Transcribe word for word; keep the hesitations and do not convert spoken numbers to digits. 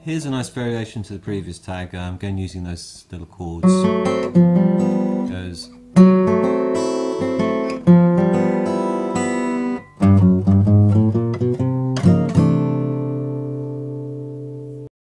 Here's a nice variation to the previous tag, um, again using those little chords. It goes